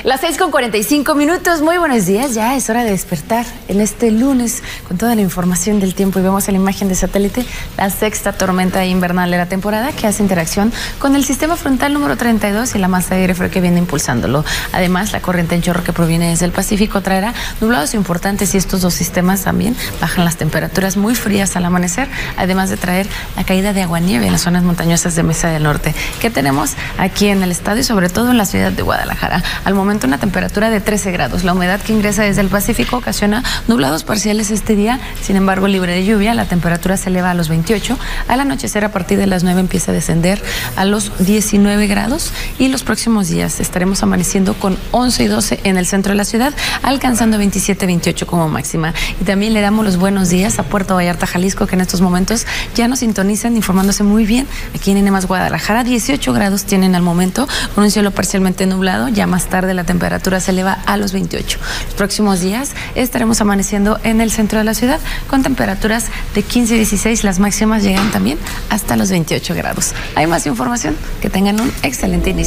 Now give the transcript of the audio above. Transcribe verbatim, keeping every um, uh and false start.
Las seis con cuarenta y cinco minutos, muy buenos días, ya es hora de despertar en este lunes con toda la información del tiempo y vemos en la imagen de satélite la sexta tormenta invernal de la temporada que hace interacción con el sistema frontal número treinta y dos y la masa de aire frío que viene impulsándolo. Además, la corriente en chorro que proviene desde el Pacífico traerá nublados importantes y estos dos sistemas también bajan las temperaturas muy frías al amanecer, además de traer la caída de aguanieve en las zonas montañosas de Mesa del Norte que tenemos aquí en el estado y sobre todo en la ciudad de Guadalajara. Al momento una temperatura de trece grados. La humedad que ingresa desde el Pacífico ocasiona nublados parciales este día, sin embargo libre de lluvia. La temperatura se eleva a los veintiocho. Al anochecer a partir de las nueve empieza a descender a los diecinueve grados y los próximos días estaremos amaneciendo con once y doce en el centro de la ciudad, alcanzando veintisiete, veintiocho como máxima. Y también le damos los buenos días a Puerto Vallarta, Jalisco, que en estos momentos ya nos sintonizan informándose muy bien. Aquí en N más Guadalajara, dieciocho grados tienen al momento, con un cielo parcialmente nublado. Ya más tarde la temperatura se eleva a los veintiocho. Los próximos días estaremos amaneciendo en el centro de la ciudad con temperaturas de quince y dieciséis. Las máximas llegan también hasta los veintiocho grados. Hay más información. Que tengan un excelente inicio.